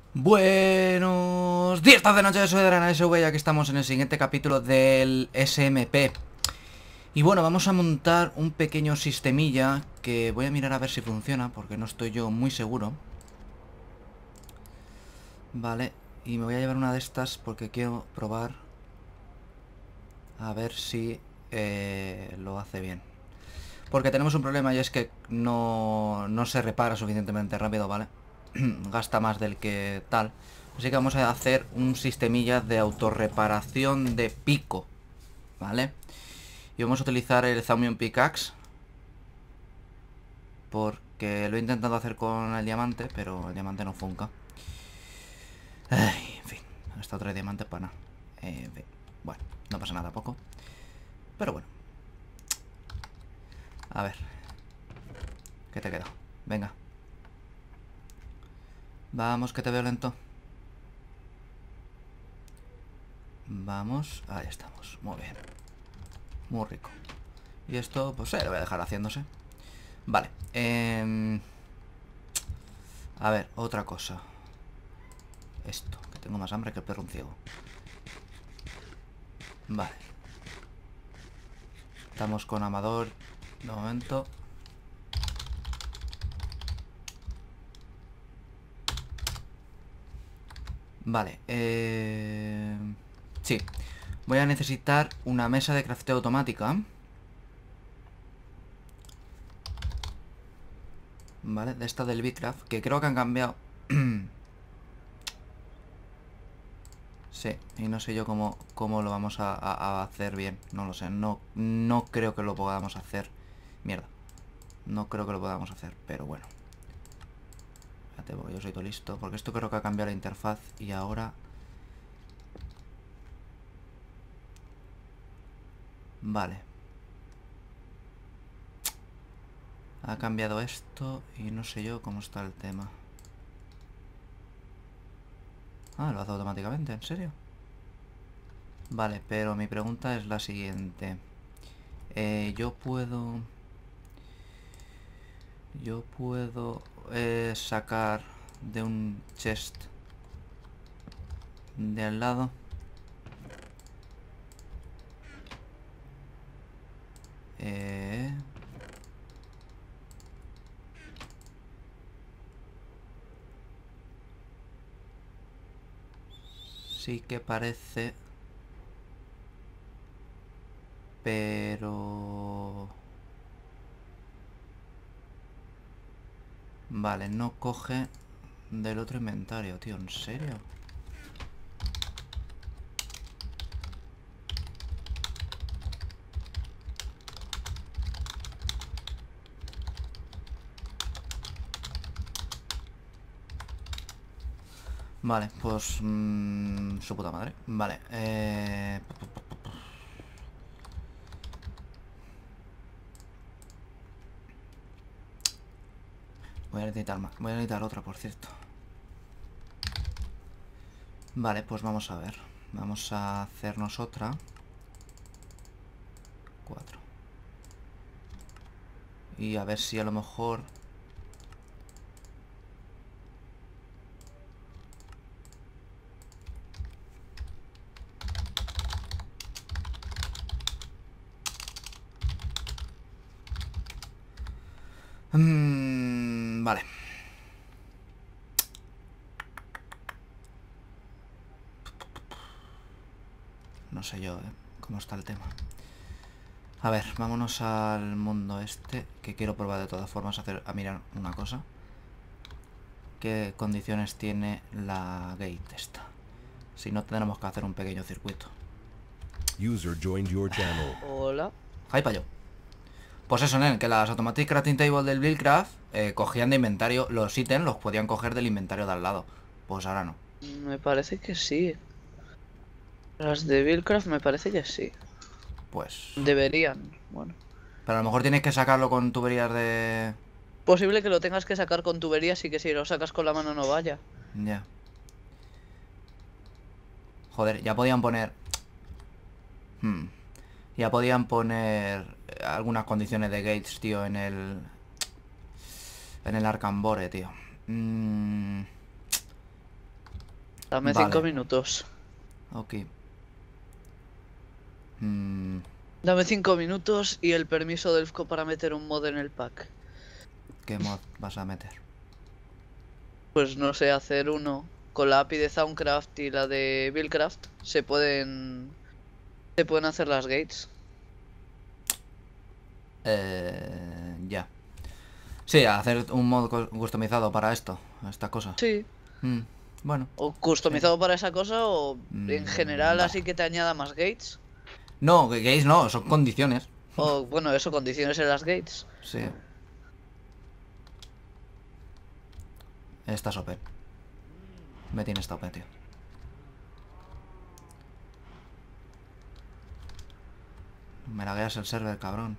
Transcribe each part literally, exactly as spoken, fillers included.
Buenos días, tarde, noche, soy Drana S V y aquí estamos en el siguiente capítulo del S M P. Y bueno, vamos a montar un pequeño sistemilla que voy a mirar a ver si funciona, porque no estoy yo muy seguro. Vale, y me voy a llevar una de estas porque quiero probar a ver si eh, lo hace bien. Porque tenemos un problema y es que no, no se repara suficientemente rápido, ¿vale? Gasta más del que tal. Así que vamos a hacer un sistemilla de autorreparación de pico, ¿vale? Y vamos a utilizar el Zaumium Pickaxe, porque lo he intentado hacer con el diamante, pero el diamante no funca. Ay, en fin, hasta otro diamante para nada. Eh, en fin, bueno, no pasa nada poco. Pero bueno. A ver. ¿Qué te queda? Venga. Vamos, que te veo lento. Vamos, ahí estamos, muy bien. Muy rico. Y esto, pues eh, lo voy a dejar haciéndose. Vale, eh... a ver, otra cosa. Esto, que tengo más hambre que el perro un ciego. Vale. Estamos con Amador de momento. Vale, eh... sí. Voy a necesitar una mesa de crafteo automática. Vale, de esta del Bcraft, que creo que han cambiado. Sí, y no sé yo cómo, cómo lo vamos a, a, a hacer bien. No lo sé, no, no creo que lo podamos hacer. Mierda. No creo que lo podamos hacer, pero bueno. Espérate, porque yo soy todo listo. Porque esto creo que ha cambiado la interfaz y ahora... Vale. Ha cambiado esto y no sé yo cómo está el tema. Ah, lo hace automáticamente, ¿en serio? Vale, pero mi pregunta es la siguiente. Eh, yo puedo... Yo puedo eh, sacar de un chest de al lado. Eh... Sí que parece... Pero... Vale, no coge del otro inventario, tío, ¿en serio? Vale, pues... Mmm, su puta madre. Vale, eh... Voy a necesitar más. Voy a necesitar otra, por cierto. Vale, pues vamos a ver. Vamos a hacernos otra. Cuatro. Y a ver si a lo mejor... Mm, vale. No sé yo, ¿eh? Cómo está el tema. A ver, vámonos al mundo este, que quiero probar de todas formas a, hacer, a mirar una cosa. ¿Qué condiciones tiene la gate esta? Si no, tendremos que hacer un pequeño circuito. User joined your channel. Hola. Ahí para yo. Pues eso, nen, que las Automatic Crafting Table del Buildcraft eh, cogían de inventario los ítems, los podían coger del inventario de al lado. Pues ahora no. Me parece que sí. Las de Buildcraft me parece que sí. Pues... Deberían, bueno. Pero a lo mejor tienes que sacarlo con tuberías de... Posible que lo tengas que sacar con tuberías y que si lo sacas con la mano no vaya. Ya. Joder, ya podían poner... Hmm. Ya podían poner algunas condiciones de gates, tío, en el... En el Arcambore, tío. Mm... Dame Vale. cinco minutos. Ok. Mm, Dame cinco minutos y el permiso del F C O para meter un mod en el pack. ¿Qué mod vas a meter? Pues no sé, hacer uno. Con la A P I de Soundcraft y la de Buildcraft se pueden. Se pueden hacer las gates. Eh, ya. Sí, hacer un mod cu- customizado para esto, esta cosa. Sí. Mm, bueno. O customizado para esa cosa o en Mm, general vale. así que te añada más gates. No, que gays no, son condiciones. O bueno, eso, condiciones en las gates. Sí. Estás O P. Me tienes esta O P, tío. Me lagueas el server, cabrón.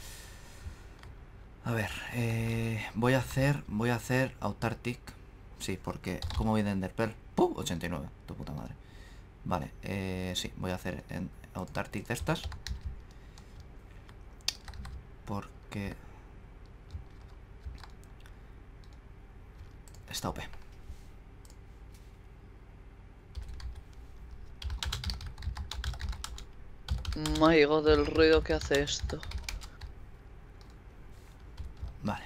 A ver, eh, voy a hacer, voy a hacer Autartic. Sí, porque, ¿cómo voy de Enderpearl? ¡Pum! ochenta y nueve, tu puta madre. Vale, eh, sí, voy a hacer en Autartic de estas. Porque... está O P. My god, el ruido que hace esto. Vale.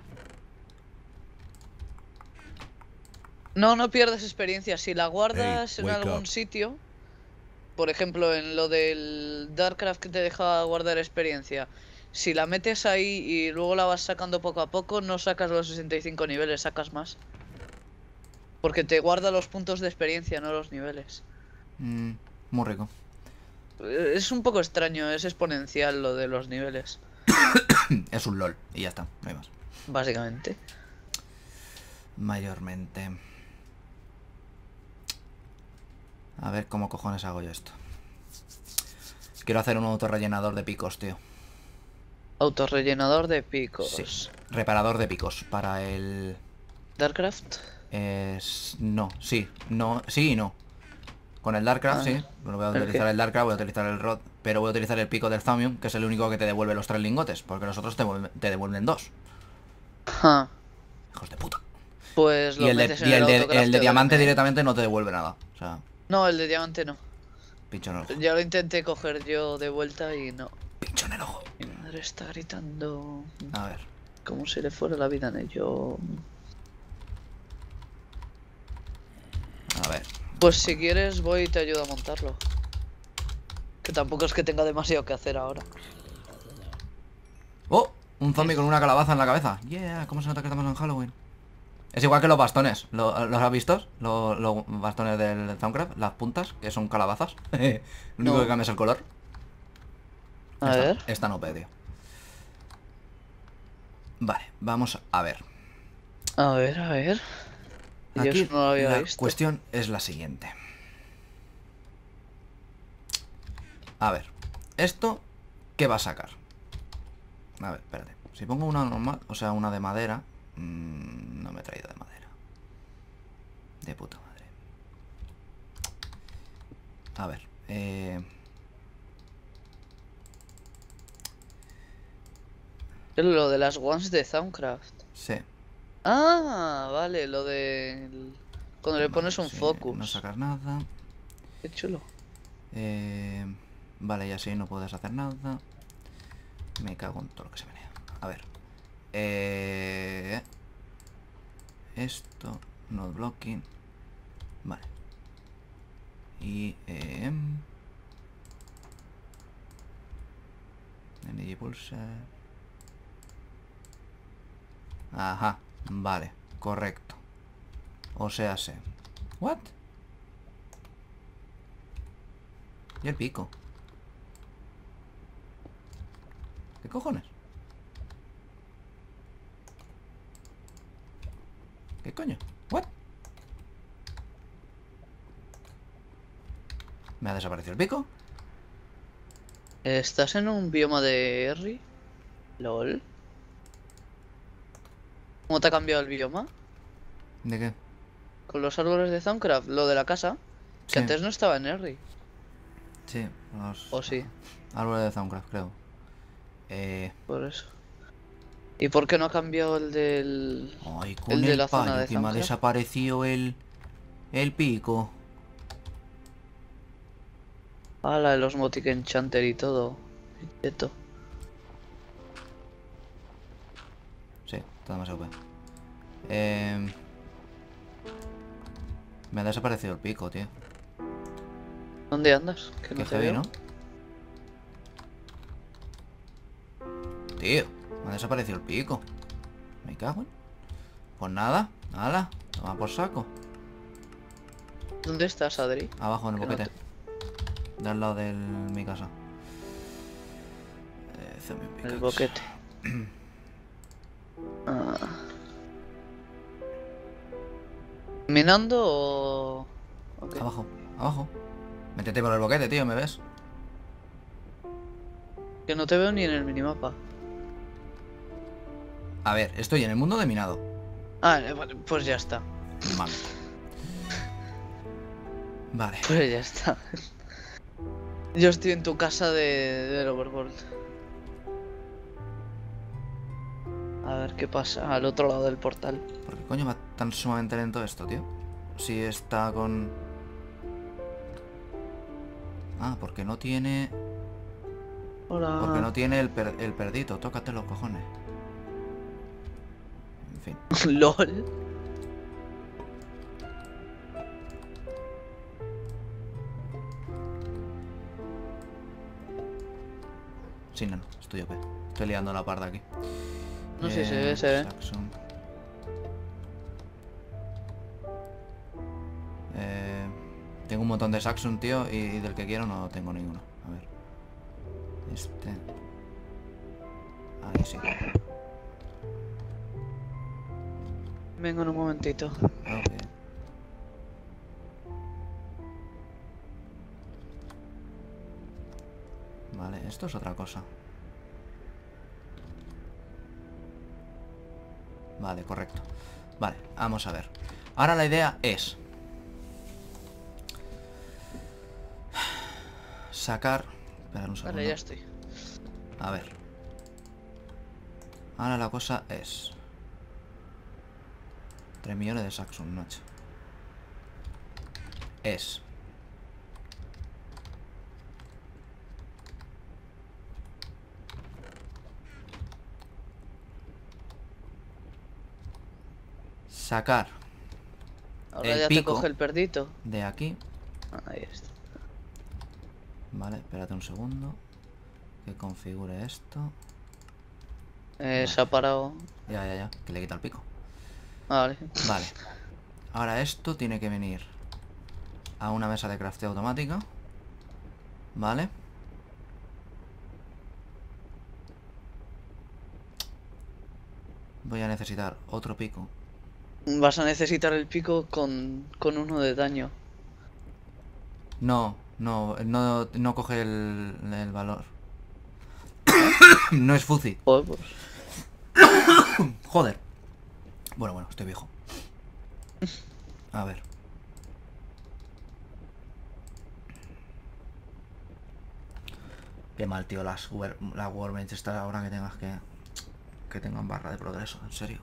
No, no pierdes experiencia. Si la guardas Hey, en wake algún up. sitio, por ejemplo, en lo del Darkcraft que te deja guardar experiencia, si la metes ahí y luego la vas sacando poco a poco, no sacas los sesenta y cinco niveles, sacas más. Porque te guarda los puntos de experiencia, no los niveles. Mm, muy rico. Eh, Es un poco extraño, es exponencial lo de los niveles, Es un LOL y ya está, no hay más. básicamente. Mayormente. A ver cómo cojones hago yo esto. Quiero hacer un autorrellenador de picos, tío. Autorrellenador de picos. Sí. Reparador de picos para el... Darkcraft. Es... No, sí, no, sí y no. Con el Darkcraft, Ah, sí. Bueno, voy a ¿el utilizar qué? el Darkcraft, voy a utilizar el Rod, pero voy a utilizar el pico del Thaumium, que es el único que te devuelve los tres lingotes, porque los otros te, vuelven- te devuelven dos. Ja. Hijos de puta. Pues Y lo el de, metes en y el el de, autocrafteo el de del diamante M. directamente no te devuelve nada. O sea, No, el de diamante no. pincho en el ojo. Ya lo intenté coger yo de vuelta y no. Pincho en el ojo. Mi madre está gritando A ver. como si le fuera la vida en ello. A ver. Pues si quieres voy y te ayudo a montarlo. Que tampoco es que tenga demasiado que hacer ahora. ¡Oh! Un zombie con una calabaza en la cabeza. Yeah, ¿cómo se nota que estamos en Halloween? Es igual que los bastones. ¿Lo- ¿Los has visto? Los, los bastones del Soundcraft, las puntas, que son calabazas. Lo único No. que cambia es el color. A Esta- ver. Esta no tío. Vale, vamos a ver. A ver, a ver. Yo Aquí eso no lo había la visto. cuestión es la siguiente. A ver, ¿esto qué va a sacar? A ver, espérate. Si pongo una normal, o sea, una de madera... mmm, no me he traído de madera. De puta madre. A ver, eh... Es lo de las ones de Soundcraft. sí. Ah, vale, lo de... Cuando le pones un Sí, focus. no sacas nada. Qué chulo. Eh... Vale, y así no puedes hacer nada. Me cago en todo lo que se menea. A ver. Eh... Esto, no blocking. Vale. Y... Eh... Energy pulsar. Ajá, vale, correcto. O sea, sé. ¿What? ¿Y el pico? ¿Qué cojones? ¿Qué coño? ¿What? ¿Me ha desaparecido el pico? ¿Estás en un bioma de Erri? LOL. ¿Cómo te ha cambiado el bioma? ¿De qué? Con los árboles de Soundcraft, lo de la casa. Que Sí. antes no estaba en Erri. Sí, los ¿O sí? árboles de Soundcraft, creo. Eh... Por eso. ¿Y por qué no ha cambiado el del... Ay, El con de el, la zona payo de que me ha Soundcraft? desaparecido el... El pico. Ala, el Osmotic Enchanter y todo. Quieto. Sí, está demasiado bueno. Eh... Me ha desaparecido el pico, tío. ¿Dónde andas? Que Qué no te heavy, veo. ¿no? Tío, me ha desaparecido el pico. Me cago en... Pues nada, nada. Toma por saco. ¿Dónde estás, Adri? Abajo en el Que no boquete. De al lado de mi casa. Eh, zombie El pickaxe. boquete. Ah. ¿Minando o...? Ok. Abajo, abajo. Métete por el boquete, tío, ¿me ves? Que no te veo ni en el minimapa. A ver, estoy en el mundo de minado. Ah, eh, vale, pues ya está. Vale. Vale. Pues ya está. Yo estoy en tu casa de, del Overworld. A ver qué pasa al otro lado del portal. ¿Por qué coño va tan sumamente lento esto, tío? Si está con... Ah, porque no tiene... Hola. Porque no tiene el, per- el perdito. Tócate los cojones. En fin. LOL. Sí, no, no. Estoy O P. Estoy liando la parda aquí. No sé si se ve, se ve. Saxon. Eh, tengo un montón de Saxon, tío, y, y del que quiero no tengo ninguno. A ver. Este. Ahí sí. Vengo en un momentito. Ok. Vale, esto es otra cosa. Vale, correcto. Vale, vamos a ver. Ahora la idea es sacar... Espera un segundo. Vale, ya estoy. A ver. Ahora la cosa es... tres millones de Saxon, noche. Es... sacar Ahora el ya te pico coge el perdito. de aquí. Ahí está. Vale, espérate un segundo. Que configure esto. Eh, se ha parado. Ya, ya, ya. Que le quita el pico. Ah, vale. Vale. Ahora esto tiene que venir a una mesa de crafteo automática. Vale. Voy a necesitar otro pico. Vas a necesitar el pico con, con uno de daño. No, no, no, no coge el, el valor. No es fuzzy. Joder, pues. Joder. Bueno, bueno, estoy viejo. A ver. Qué mal, tío, las, wer- las workbench estas ahora que tengas que... Que tengan barra de progreso, en serio.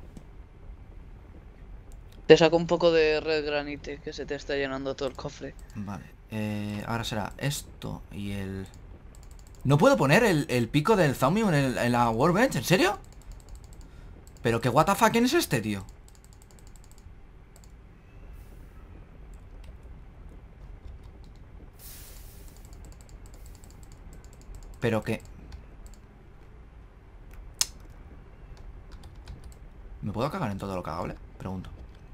Te saco un poco de red granite que se te está llenando todo el cofre. Vale, eh, ahora será esto y el... ¿No puedo poner el, el pico del zombie en, el- en la workbench? ¿En serio? ¿Pero qué what the fuck es este, tío? Pero que... ¿Me puedo cagar en todo lo cagable? Pregunto.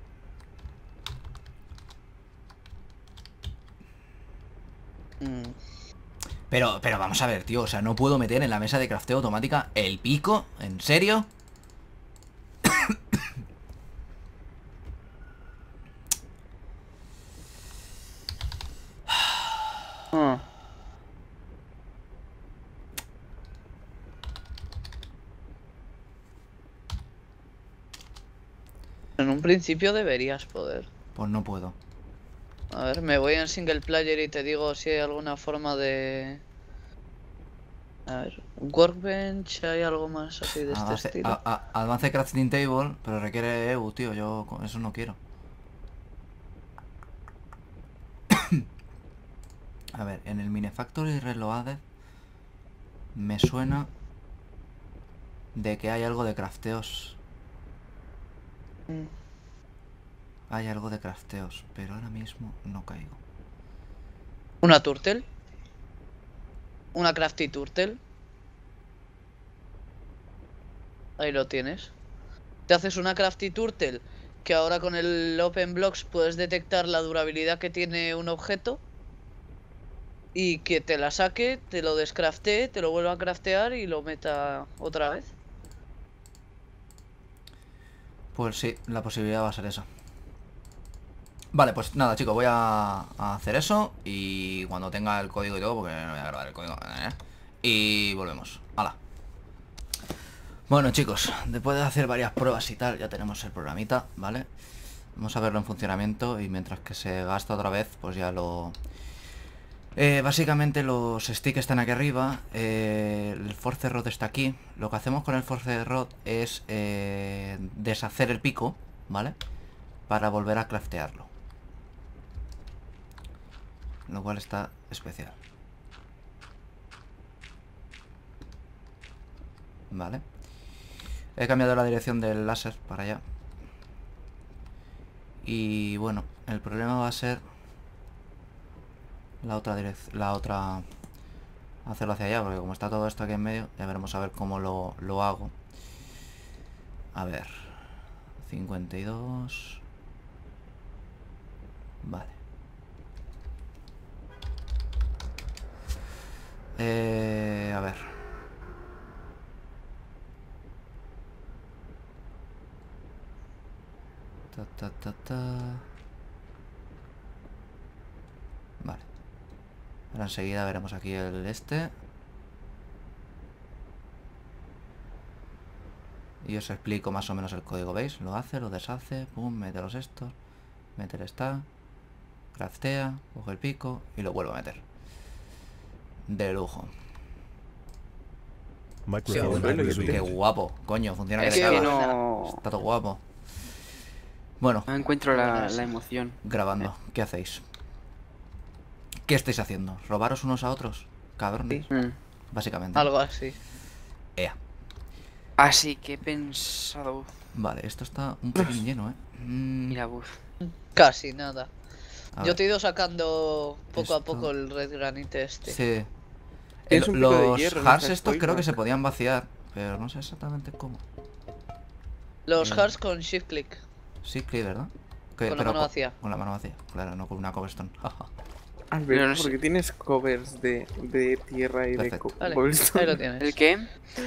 Mm. Pero, pero vamos a ver, tío. O sea, no puedo meter en la mesa de crafteo automática el pico. ¿En serio? Ah. En un principio deberías poder. Pues no puedo. A ver, me voy en single player y te digo si hay alguna forma de... A ver, workbench, hay algo más así de este Avance, estilo. a- a- Advance crafting table, pero requiere E U, tío. Yo con eso no quiero. A ver, en el Minefactory Reloaded me suena de que hay algo de crafteos. Mm. Hay algo de crafteos, pero ahora mismo no caigo. Una turtle. Una crafty turtle. Ahí lo tienes. Te haces una crafty turtle que ahora con el Open Blocks puedes detectar la durabilidad que tiene un objeto. Y que te la saque, te lo descraftee, te lo vuelva a craftear y lo meta otra vez. Pues sí, la posibilidad va a ser esa. Vale, pues nada, chicos, voy a, a hacer eso. Y cuando tenga el código y todo, porque no voy a grabar el código, ¿eh? Y volvemos. ¡Hala! Bueno, chicos, después de hacer varias pruebas y tal, ya tenemos el programita, ¿vale? Vamos a verlo en funcionamiento. Y mientras que se gasta otra vez, pues ya lo... Eh, básicamente los sticks están aquí arriba, eh, el Force Rod está aquí. Lo que hacemos con el Force Rod es eh, deshacer el pico, ¿vale? Para volver a craftearlo. Lo cual está especial. Vale. He cambiado la dirección del láser para allá. Y bueno, el problema va a ser la otra dirección, la otra... hacerlo hacia allá, porque como está todo esto aquí en medio, ya veremos a ver cómo lo, lo hago. A ver, cincuenta y dos. Vale. Eh, a ver. Ta, ta, ta, ta. Vale. Ahora enseguida veremos aquí el este. Y os explico más o menos el código, ¿veis? Lo hace, lo deshace, pum, mete los estos, mete el está, craftea, coge el pico y lo vuelve a meter. De lujo. Microphone bueno, yo activated. Qué guapo, coño, funciona que Es te que cagas. no, Está todo guapo. Bueno, no encuentro la, la emoción. grabando, ¿qué hacéis? ¿Qué estáis haciendo? ¿Robaros unos a otros? Cabrones, Mm. básicamente. Algo así. Ea. Así que he pensado... Vale, esto está un pelín lleno, ¿eh? Mm, Mira, buf. Casi nada. a Yo ver, te he ido sacando poco a Esto- poco el red granite este. sí. Tienes El- un pico de los hierro, no hearts seas estos creo coima. que se podían vaciar, pero no sé exactamente cómo. Los Eh. hearts con shift click. Sí, clic, ¿verdad? Que- Con la pero mano vacía. Con la mano vacía, claro, no con una cobblestone. Alberto, Pero no sé. porque tienes covers de, de tierra y de Perfecto. co- Vale, cobblestone. ahí lo tienes. ¿El qué?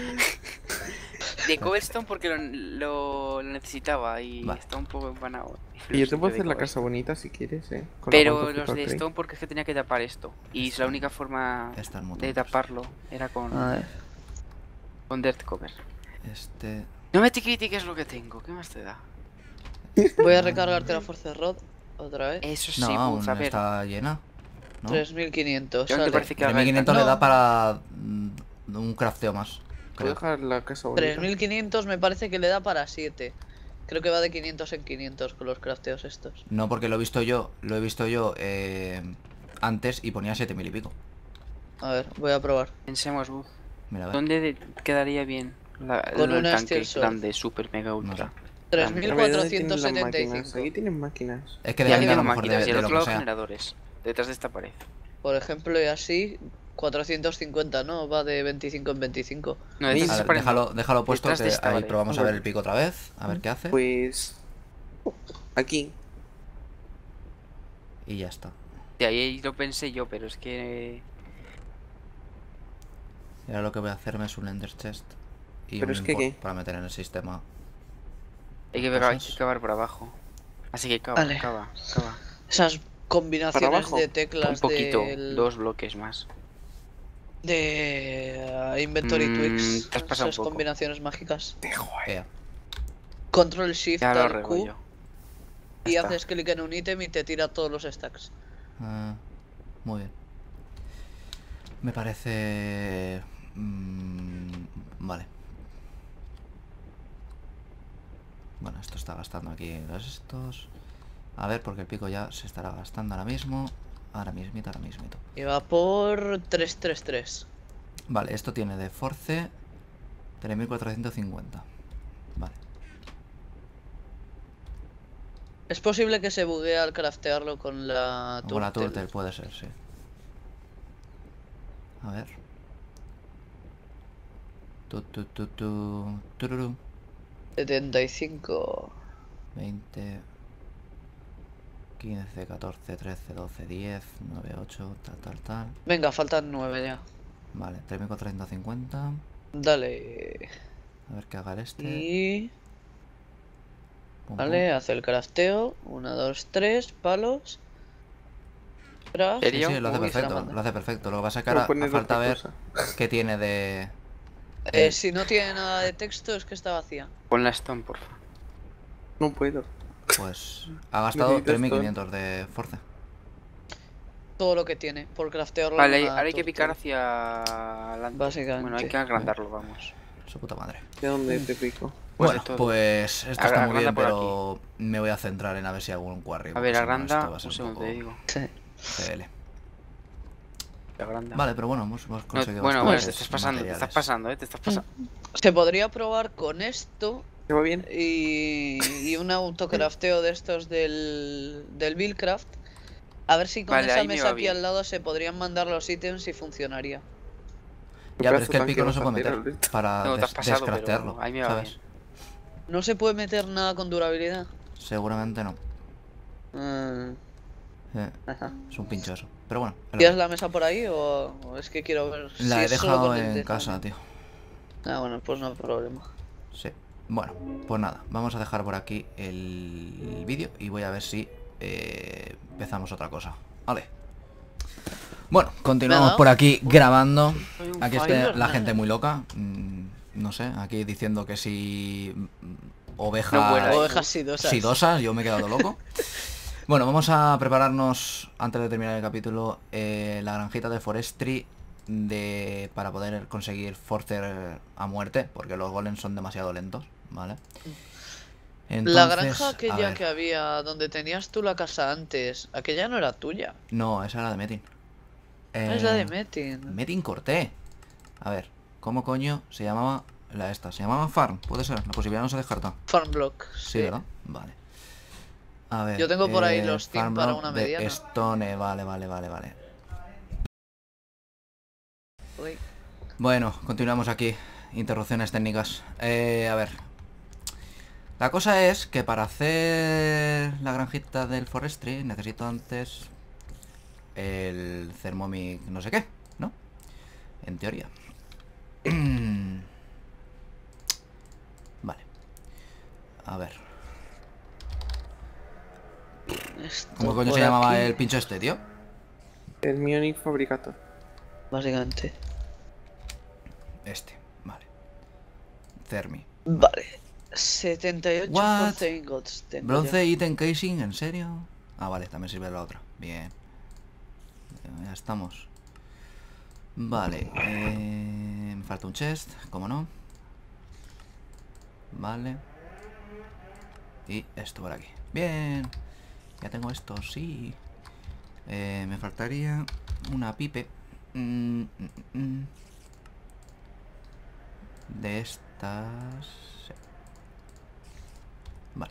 De cobblestone porque lo, lo, lo necesitaba y Vale. está un poco empanado. Y yo te puedo hacer la casa bonita si quieres, eh. Con la Pero Mountain los de Factory. stone porque es que tenía que tapar esto. Y la única forma Estas de mutantes. taparlo era con, A ver. con dirt cover. Este... No me te critiques lo que tengo, ¿qué más te da? Voy a recargarte la Force Rod otra vez. Eso sí, No, buf, aún a ver. está llena, ¿no? tres mil quinientos. Yo me Sale. parece que haga tres mil quinientos el le da No. para mm, un crafteo más, Puedo creo. dejar la casa bonita. tres mil quinientos me parece que le da para siete. Creo que va de quinientos en quinientos con los crafteos estos. No, porque lo he visto yo, lo he visto yo eh, antes y ponía siete mil y pico. A ver, voy a probar. Pensemos, buf. Mira, a ver. ¿Dónde de- quedaría bien la, Con el una tanque Steel Sword. grande, super mega ultra? tres A mil ver, ¿dónde cuatrocientos tienen las setenta y máquinas? cinco. Aquí tienen máquinas. Es que Y aquí depende a lo tengo mejor de, máquinas y de al lo otro que lado sea. generadores. Detrás de esta pared. Por ejemplo, y así, cuatrocientos cincuenta, ¿no? Va de veinticinco en veinticinco. No, A detrás de A esta ver, pared. no. déjalo, déjalo puesto, Detrás de que esta ahí pared. probamos Ah, a ver bueno. el pico otra vez, a ver qué hace. Pues... Aquí. Y ya está. De ahí lo pensé yo, pero es que... Y ahora lo que voy a hacerme es un Ender Chest. Y Pero un es que, import ¿qué? para meter en el sistema. Hay que, Cosas. pegar, hay que cavar por abajo. Así que cava, Vale. cava, cava. Esas combinaciones abajo. de Un teclas poquito, del- dos bloques más. de uh, Inventory Mm, Tweaks. te has pasado un Esas poco. combinaciones mágicas. Ea. Control Shift Ya lo al arreglo Q yo. y Ya está. haces clic en un ítem y te tira todos los stacks. Ah, muy bien. Me parece... mm, vale. Bueno, esto está gastando aquí los estos. A ver, porque el pico ya se estará gastando ahora mismo. Ahora mismito, ahora mismito. Y va por trescientos treinta y tres. Vale, esto tiene de force tres mil cuatrocientos cincuenta. Vale. Es posible que se buguee al craftearlo con la Con la turtle. turtle puede ser, sí. A ver. Tu, tu, tu, tu, tururú. setenta y cinco. veinte, quince, catorce, trece, doce, diez, nueve, ocho, tal, tal, tal. Venga, faltan nueve ya. Vale, tres mil cuatrocientos cincuenta. Dale. A ver qué haga el este. Y... Pum, Vale, hace el crafteo. uno, dos, tres, palos. Craft. pum. Sí, ¿Serio? sí, lo hace Uy, perfecto, salamandra. lo hace perfecto. Lo que pasa es que Voy a ahora poner falta otra ver cosa. qué tiene de... Eh, el- si no tiene nada de texto es que está vacía. Pon la stone, porfa. No puedo. Pues ha gastado Necesitas tres mil quinientos de force. Todo lo que tiene por craftearlo. en Vale, ahí- una ahora hay que turtle. picar hacia adelante. Básicamente. Bueno, hay que agrandarlo, vamos. Su puta madre. ¿De dónde te pico? Pues Bueno, de todo. pues esto Agra- está muy bien, agranda por pero me voy a centrar en a ver si hago un quarry. A porque ver, si no, agranda. esto va a ser Un un segundo, poco te digo. Sí. G L. Agranda. Vale, pero bueno, hemos, hemos No, conseguido bueno, bueno, te bastantes estás pasando, te estás materiales. pasando, eh, te estás pasando. Se podría probar con esto ¿Te va bien? y, y un autocrafteo de estos del, del Buildcraft. A ver si con Vale, esa ahí me mesa va aquí bien. al lado se podrían mandar los ítems y funcionaría. Ya, pero es Pedazo que el tanque pico no vas se a puede hacer, meter Alberto. para No, te has des- pasado, descraftearlo, pero ahí me va ¿sabes? bien. No se puede meter nada con durabilidad. Seguramente no. Mm, Eh, ajá. es un pincho eso. Pero bueno, es lo que ¿Tienes hay. la mesa por ahí o, o es que quiero ver si La he es solo dejado con el en de casa, zona? tío. Ah, bueno, pues no hay problema. Sí. Bueno, pues nada, vamos a dejar por aquí el vídeo y voy a ver si eh, empezamos otra cosa. Vale. Bueno, continuamos Nada. por aquí grabando. Soy un Aquí está fire, la ¿no? gente muy loca. Mm, No sé, aquí diciendo que si mm, No ovejas vuela, eh. Ovejas sidosas. sidosas, yo me he quedado loco. Bueno, vamos a prepararnos, antes de terminar el capítulo, eh, la granjita de Forestry de, para poder conseguir Forcer a muerte, porque los golems son demasiado lentos, ¿vale? Entonces, La granja a aquella ver, que había donde tenías tú la casa antes, aquella no era tuya. no, esa era de Metin. Ah, es la de Eh, Metin. Metin Corté. A ver, ¿cómo coño se llamaba la esta? ¿Se llamaba Farm? Puede ser, la posibilidad no se descarta. Farmblock. Sí, ¿verdad? Vale. A ver. Yo tengo por ahí eh, los team Farm para Block una de mediana. Stone, vale, vale, vale, vale. Uy. Bueno, continuamos aquí. Interrupciones técnicas. Eh, a ver. La cosa es que para hacer la granjita del Forestry necesito antes el Thermomic no sé qué, ¿no? En teoría. Vale. A ver. Esto ¿Cómo coño por se llamaba aquí, el pincho este, tío? El Munich Fabricator. Básicamente. Este, vale. Thermi. Vale. setenta y ocho What? bronce ingots tengo Bronce Item Casing, ¿en serio? Ah, vale, también sirve la otra. Bien. Ya estamos. Vale. Eh, me falta un chest, ¿cómo no? Vale. Y esto por aquí. Bien. Ya tengo esto, sí. Eh, me faltaría una pipe. Mm, mm, mm. De estas... sí. Vale.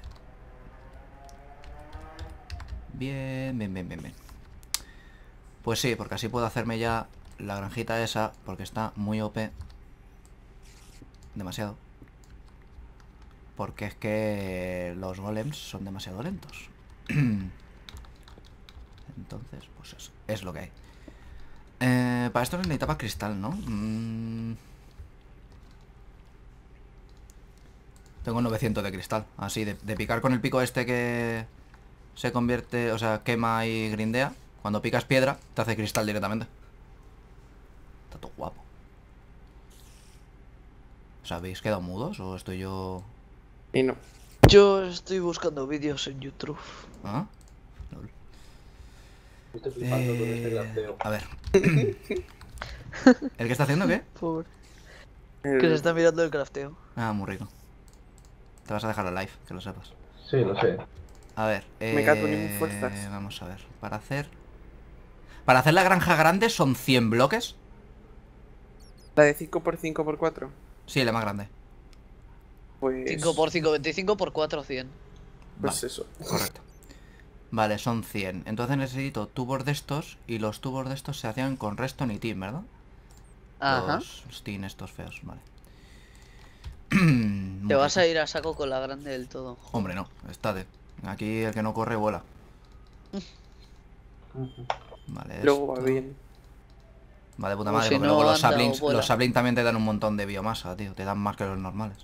Bien, bien, bien, bien, bien. Pues sí, porque así puedo hacerme ya la granjita esa, porque está muy O P. Demasiado. Porque es que los golems son demasiado lentos. Entonces, pues eso, es lo que hay. Eh, para esto necesitaba cristal, ¿no? Mm. Tengo novecientos de cristal. Así, de, de picar con el pico este que se convierte, o sea, quema y grindea. Cuando picas piedra, te hace cristal directamente. Está todo guapo. ¿Os habéis quedado mudos o estoy yo...? Y no. Yo estoy buscando vídeos en YouTube. ¿Ah? Lol. Estoy flipando con este Eh, crafteo. a ver. ¿El que está haciendo qué? Pobre. El- Que se está mirando el crafteo. Ah, muy rico. Te vas a dejar la live, que lo sepas. Sí, lo sé. A ver, eh, Me cago en mis fuerzas. vamos a ver. Para hacer Para hacer la granja grande son cien bloques. La de cinco por cinco por cuatro. Sí, la más grande. Pues. cinco por cinco, veinticinco por cuatro, cien. Pues Vale, eso. correcto. Vale, son cien. Entonces necesito tubos de estos. Y los tubos de estos se hacían con redstone y tin, ¿verdad? Ajá. Los, los tin estos feos, vale. Te vas a ir a saco con la grande del todo. Hombre, no, estate. Aquí el que no corre vuela. Vale, Luego va esto. bien. Va de puta O madre, si porque no luego los anda o saplings, vuela. los saplings también te dan un montón de biomasa, tío. Te dan más que los normales.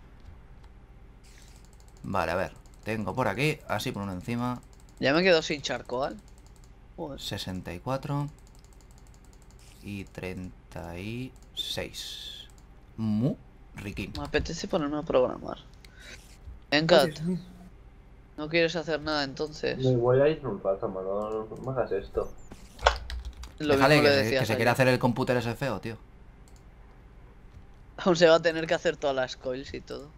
Vale, a ver. Tengo por aquí, así por uno encima. Ya me quedo sin charcoal. Joder. sesenta y cuatro. Y treinta y seis. Muy riquín. Me apetece ponerme a programar. Encat, Dios mío. ¿no quieres hacer nada entonces? Me voy a ir un rato, mano. No me hagas esto. Lo Déjale mismo que, le se- decías que se ayer. quiere hacer el computer ese feo, tío. Aún se va a tener que hacer todas las coils y todo.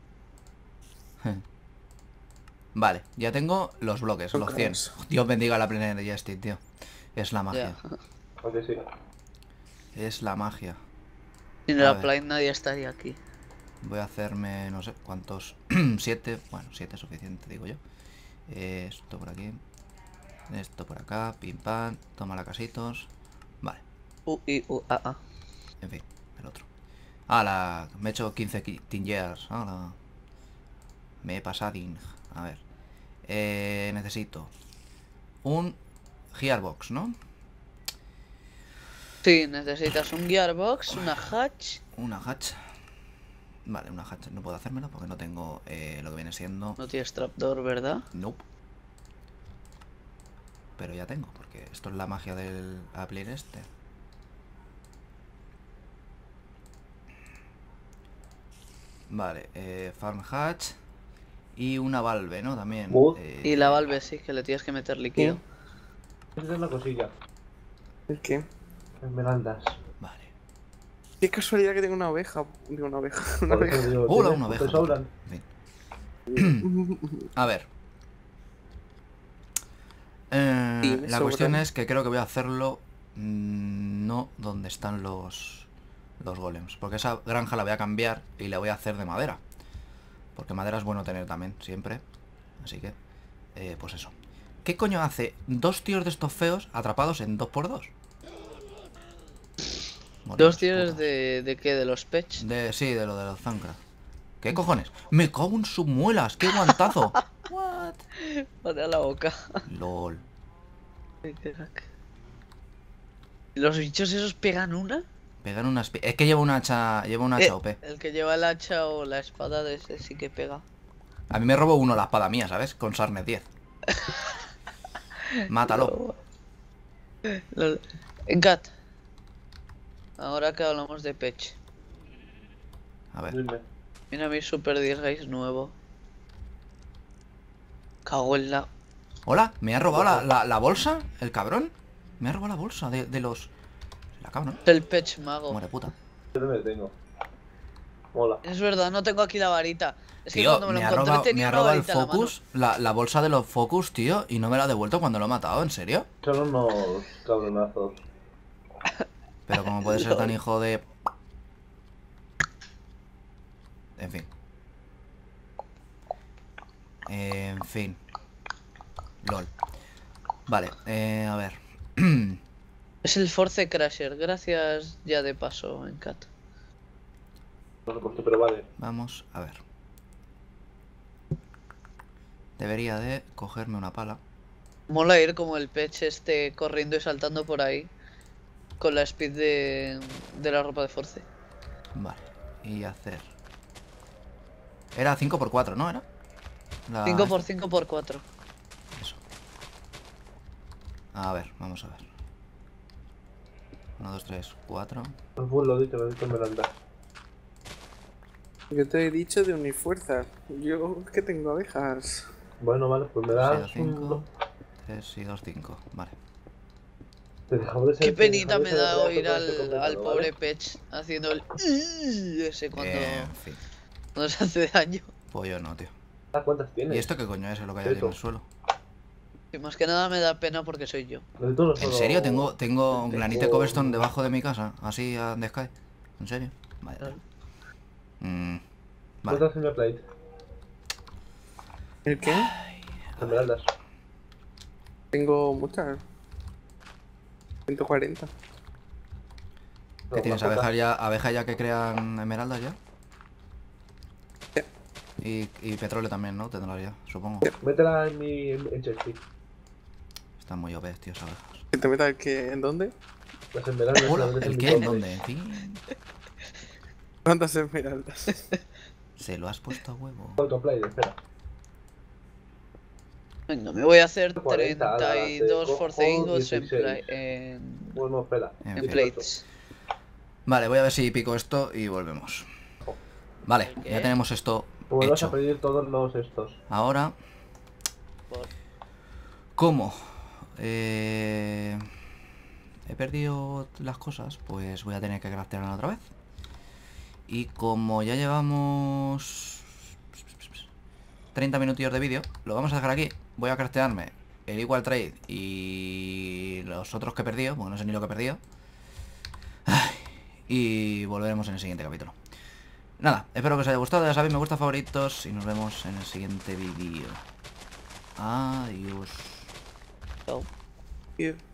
Vale, ya tengo los bloques, Son los cien. caros. Dios bendiga la plena de Justin, tío. Es la magia. Ya. Aunque sí. Es la magia. Sin A la ver. plane nadie estaría aquí. Voy a hacerme, no sé, cuántos. Siete. Bueno, siete es suficiente, digo yo. Eh, esto por aquí. Esto por acá. Pim pam. Toma la casitos. Vale, U, I, U, A, A. en fin, el otro. Ah, la. Me he hecho quince qui- tingears. Ahora. Me he pasado. A ver. Eh, necesito un gearbox, ¿no? Sí, necesitas un gearbox, una hatch. Una hatch. Vale, una hatch no puedo hacérmelo porque no tengo eh, lo que viene siendo. No tienes trapdoor, ¿verdad? Nope. Pero ya tengo, porque esto es la magia del Appler este. Vale, eh, farm hatch. Y una valve, ¿no? También. Wood. eh, Y la valve sí, que le tienes que meter líquido. Esa es la cosilla. ¿El qué? Esmeraldas. Vale. Qué casualidad que tengo una oveja. Digo, una oveja. Una Por eso oveja. digo, Hola, ¿tienes? una Te oveja. sobran. En fin. A ver. Eh, Sí, me la cuestión sobran. es que creo que voy a hacerlo mm, no donde están los los golems, porque esa granja la voy a cambiar y la voy a hacer de madera, porque madera es bueno tener también siempre, así que eh, pues eso. ¿Qué coño hace dos tíos de estos feos atrapados en dos por dos? Dos tienes de, de qué, de los pech. de sí, de lo de los Zancra. ¿Qué cojones? Me cago en sus muelas, qué guantazo. What? Mate a la boca. Lol. Qué crack. ¿Los bichos esos pegan una? Pegan una espi- Es que lleva un hacha, lleva un hacha Eh, O P. el que lleva el hacha o la espada de ese sí que pega. A mí me robó uno la espada mía, ¿sabes? Con Sarnet diez. Mátalo. Lol. Encat. Ahora que hablamos de pech. A ver. Dime. Mira mi super disguise nuevo. Cago en la... Hola, ¿me ha robado la, la- la bolsa? ¿El cabrón? Me ha robado la bolsa de, de los... La cabrón. El pech mago. Muere puta. Yo me detengo. Mola. Es verdad, no tengo aquí la varita. Es que Tío, cuando me lo me ha encontré robado, me tenía ha una robado el varita en la mano. focus, la, la bolsa de los focus, tío, y no me la ha devuelto cuando lo he matado, ¿en serio? Son unos cabronazos. Pero como puede ser tan hijo de... En fin. En fin. LOL. Vale, eh, a ver. Es el Force Crasher, gracias ya de paso, Encat. No lo he puesto, pero vale. Vamos a ver. Debería de cogerme una pala. Mola ir como el pech este corriendo y saltando por ahí. Con la speed de, de la ropa de Force. Vale. Y hacer... Era cinco por cuatro, ¿no? ¿Era? La- cinco por cinco por cuatro. Eso. A ver, vamos a ver. uno, dos, tres, cuatro. Pues lo dicho, lo dicho Esmeraldas. Yo te he dicho de unir fuerzas. Yo es que tengo abejas. Bueno, vale, pues me seis, das dos, cinco. un... tres y dos, cinco. Vale. Te dejamos de ser- Qué te penita dejamos me de ser da real oír todo este al, completado, al ¿vale? pobre pech haciendo el... Ese cuando, En fin. cuando se hace daño. Pues yo no, tío. Ah, ¿cuántas tienes? ¿Y esto qué coño es lo que hay aquí en el Eso. suelo? Y más que nada me da pena porque soy yo. Necesito uno ¿En solo- serio? Tengo, tengo un granite Tengo- cobblestone debajo de mi casa. Así a the sky. ¿En serio? Vaya. Claro. Mm, vale. ¿Cuántas en la plate? ¿El qué? Esmeraldas. Tengo muchas. ciento cuarenta. No, ¿Qué tienes? más ¿Abejas pocas. ya, abejas ya que crean esmeraldas ya? Ya. Y, y petróleo también, ¿no? Tendrás ya, supongo. Métela en mi en, en chesty. Están muy obes, tíos, abejas. ¿Que te meta el que en dónde? Las esmeraldas. Hola, las metes ¿el mi qué? ¿En cobre. dónde? En fin. ¿Cuántas esmeraldas? Se lo has puesto a huevo. Autoplay, espera. Venga, me voy a hacer cuarenta, ala, treinta y dos te force cojo ingots en, dieciséis. pla- en, Bueno, espera. En en fin. plates. Vale, voy a ver si pico esto y volvemos. Vale, ¿El qué? ya tenemos esto Pues vas a hecho. pedir todos los estos. Ahora, Por- ¿cómo? Eh... He perdido las cosas, pues voy a tener que craftearla otra vez. Y como ya llevamos treinta minutillos de vídeo, lo vamos a dejar aquí. Voy a craftearme el Equal Trade y los otros que he perdido, porque no sé ni lo que he perdido. Ay, y volveremos en el siguiente capítulo. Nada, espero que os haya gustado, ya sabéis, me gusta, favoritos, y nos vemos en el siguiente vídeo. Adiós. Chao. Tío.